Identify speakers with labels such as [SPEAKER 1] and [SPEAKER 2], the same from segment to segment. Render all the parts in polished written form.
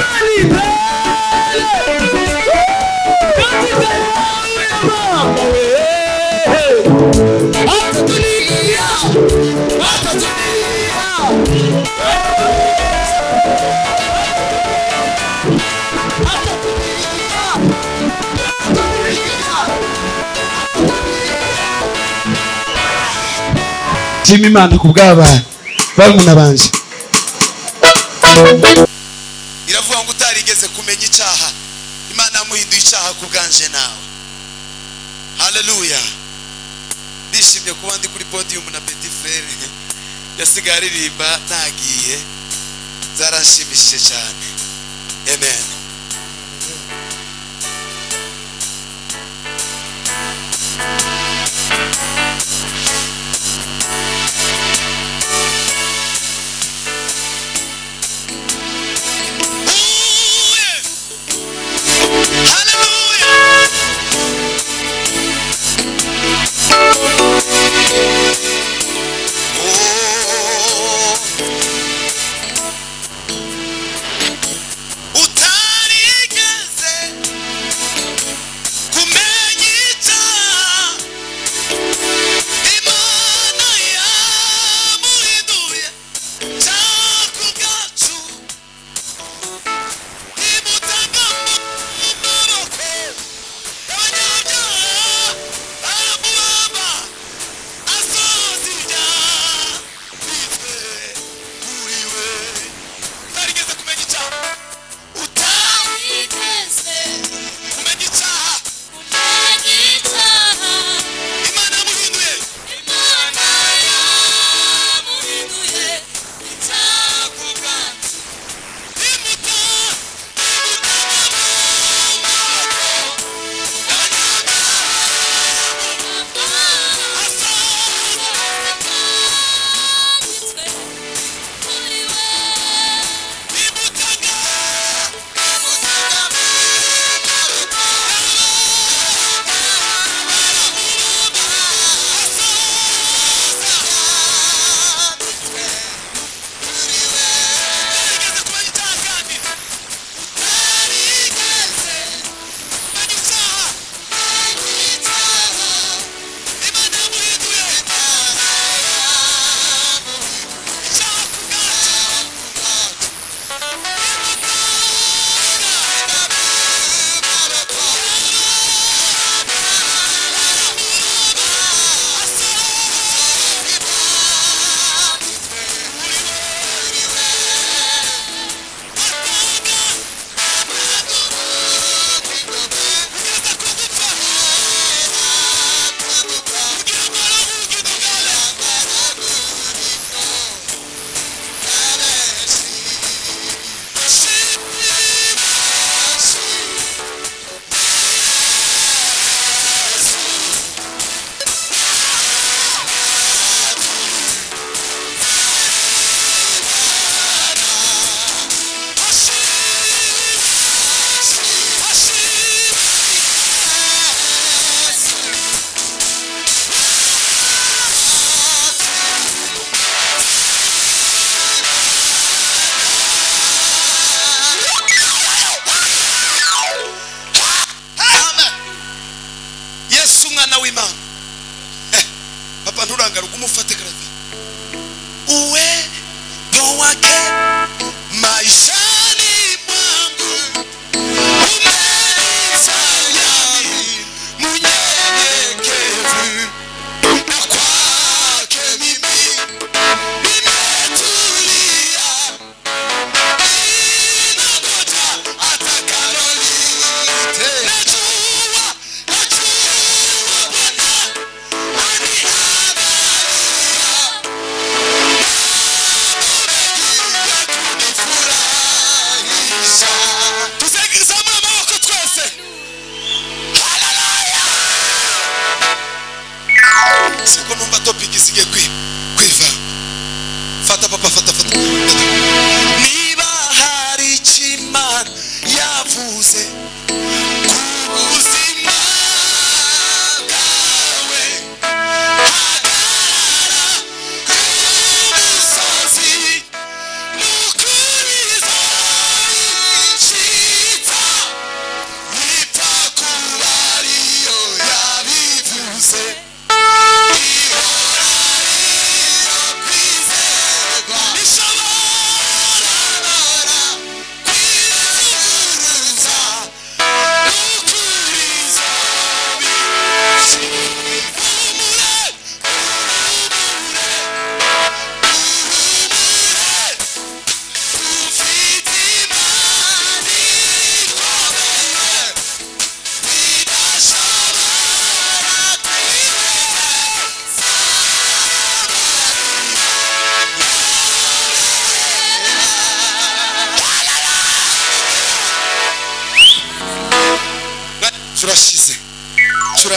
[SPEAKER 1] Shima Imana kubw'abana barumuna banje.
[SPEAKER 2] Iravuga ngo utarigeze kumenya icyaha Imana yamuhinduye icyaha kubwanje nawe. Haleluya. Ndishimye kuba ndi kuri podium na Petit Frere yasigaye aririmba nagiye zarashimishije cyane. Amen.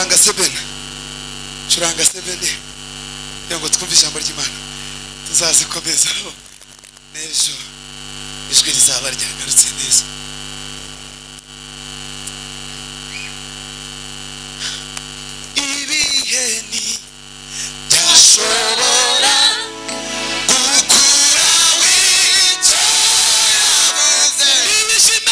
[SPEAKER 2] curanga sebene kugira ngo twumve ijambo ry'Imana tuzazikomezaho n'ejo ijwi rizaba ryagarutse neza. Ibiheni byashobora gukura w'icyo yabuze ibishime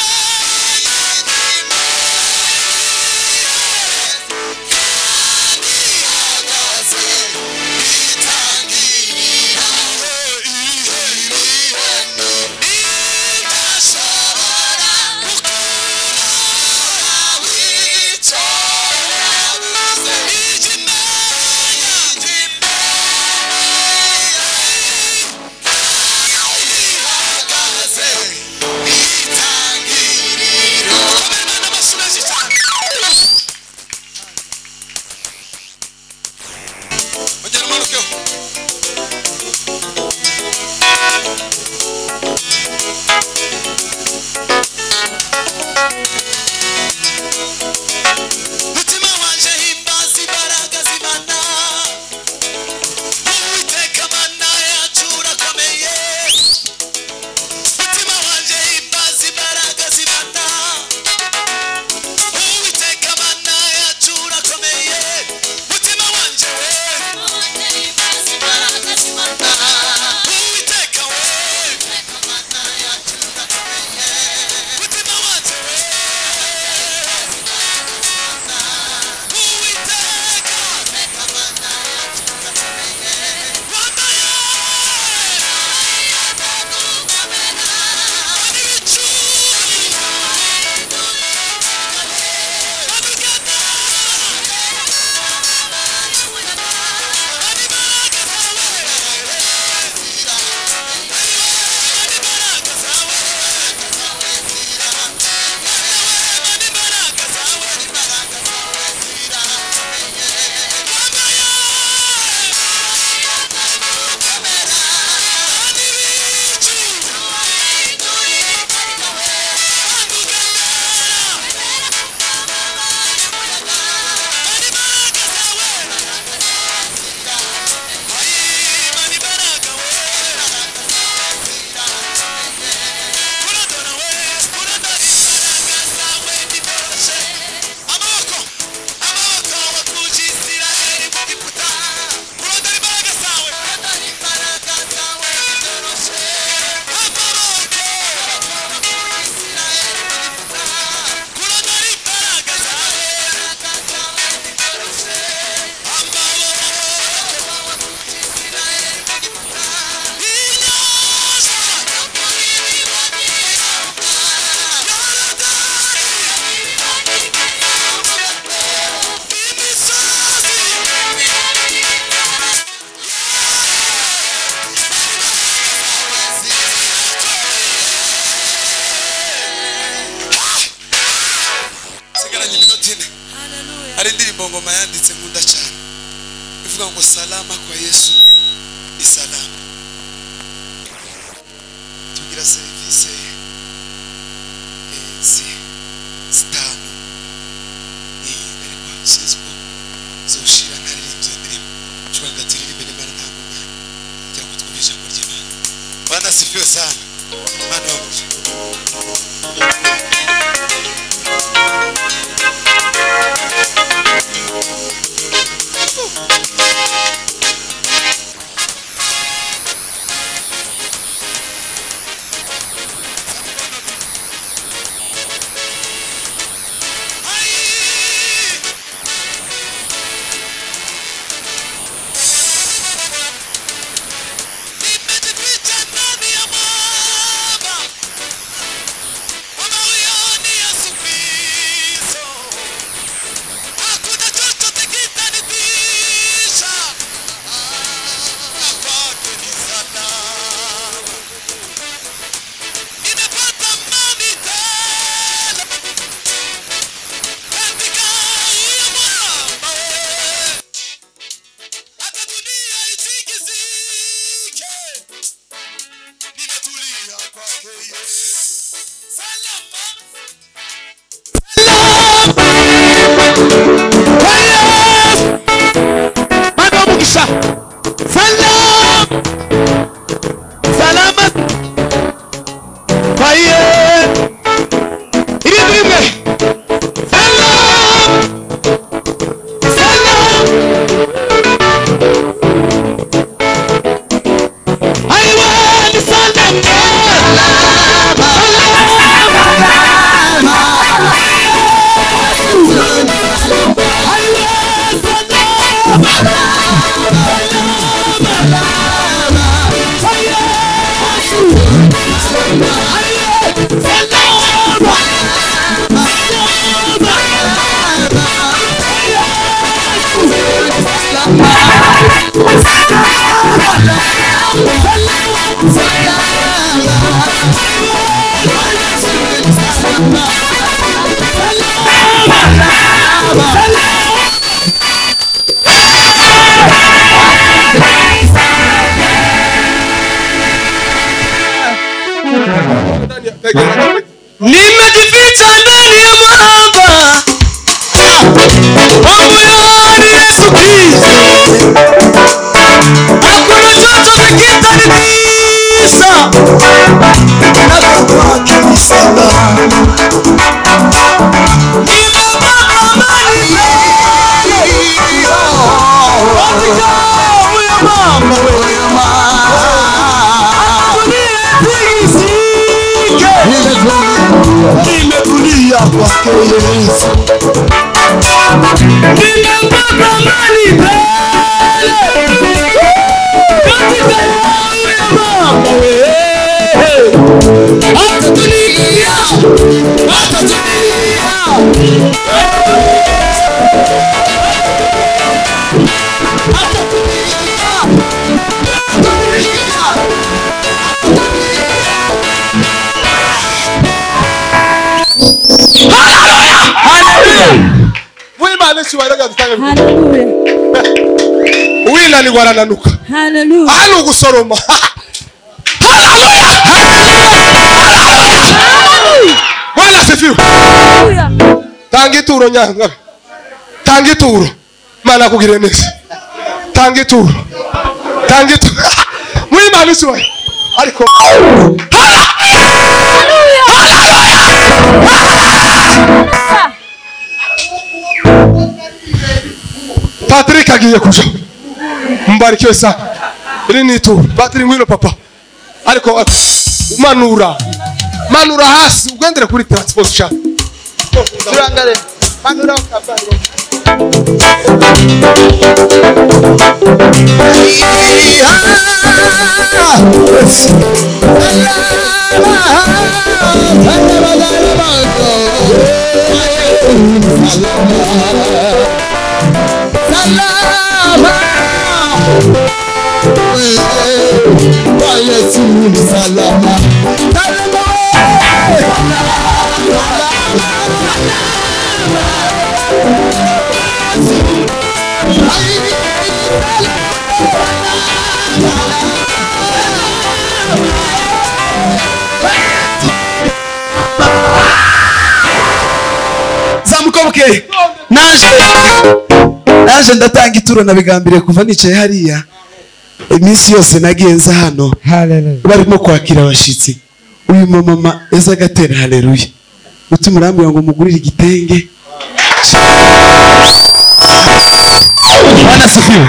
[SPEAKER 2] hari indirimbo ngoma yanditse nkunda cyane ivuga ngo salama kwa Yesu ni salama. Tugira service zitanu ariko sizko zoshira naririmbye indirimbo cyangwa turirimbe n'Imana ntabwo mwanya cyangwa twumvisha ngo ry'Imana. Bwana sifiwe sana. Bwana wabuze
[SPEAKER 1] Salama. nimejificha ndani ya mwamba Omuyani Yesu Kristo hakuna chochote kitanitisa nakuwa kimisaba nimetulia kwake Yesu nimepata amani tele katika huyo mama atatulia wina ni warananuka hano gusoroma wala sifiwe tangituro nyanga tangituro mana kugire neza tangituro mwimana siwe ariko Patrick agiye kuja mbarikiwe sana iri ni tu Patrick ngwino papa ariko manura hasi ugendere kuri transport sha turangare manura ukabaro salama zamukoboke naje ndatanga ituro nabigambiriye kuva nicaye hariya iminsi yose nagenza hano barimo kwakira abashitsi uyu mama eza gatera haleluya mutima urambwira ngo mugurire igitenge bana sifiwe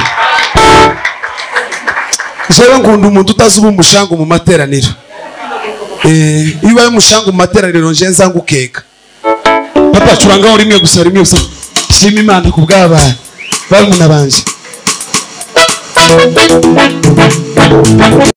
[SPEAKER 1] jewe ngunda umuntu utazuba umushango mu materaniro iba y'umushango mu materaniro nje nzangukeka papa curangaho rimwe gusa shima Imana kubw'abana barumuna banje